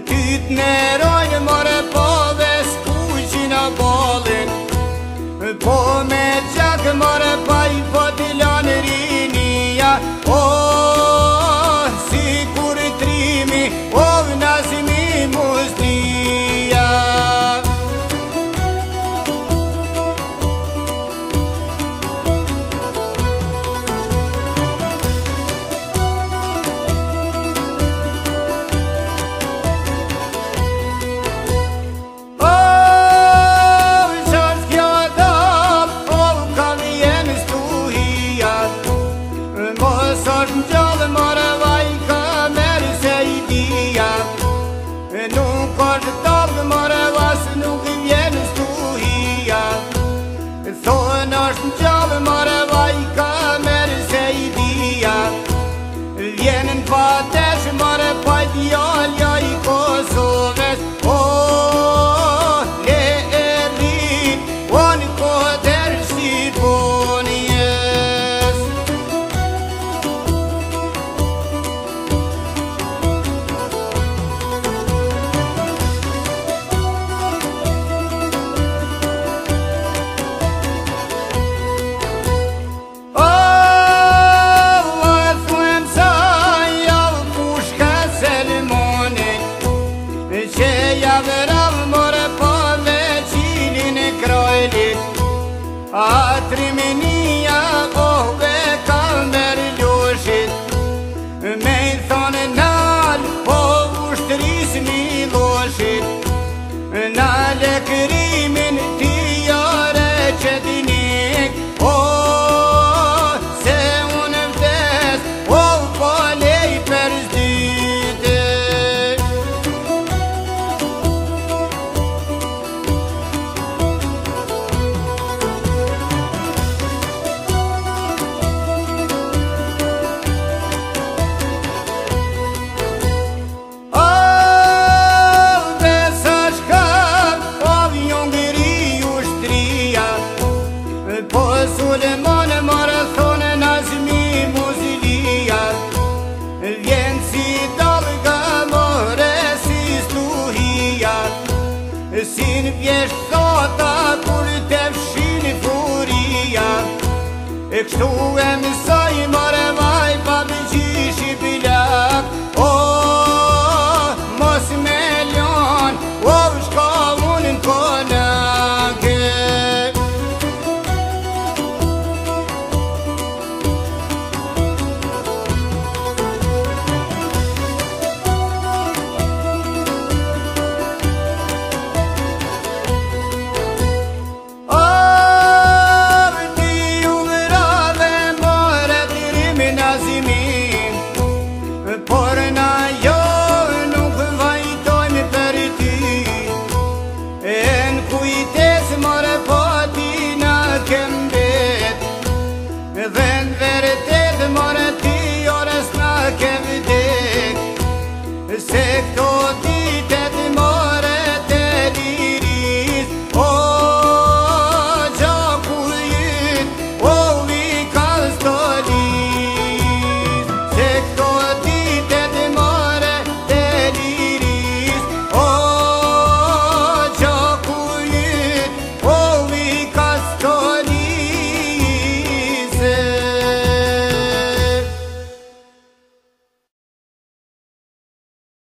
Tyt nerojnë more po dhe s'kuqin a bolin, po me gjak more pa I po t'ilon rinia. Si kur trimi, nazimi mustia. Gjallë more vaj ka merë se I dia, nuk është dalë more vas nuk vjen stuhia. Thonë është gjallë more vaj ka merë se I dia, vjenën fatesh more pa djallja I Kosovës. Le e rrit, në koder Shqiponjes. A triminia be kalmer ljoshit, me I thonë nalë po ushtëris Miloshit, nalë kërimin ti jare që dinik, se unë vdes, po lej për zdite. Sulemane more thonë nazimi muzilia, vjen si dalga more si stuhia, si n'vjesh thota kur te fshin furia, kështu e mësoj more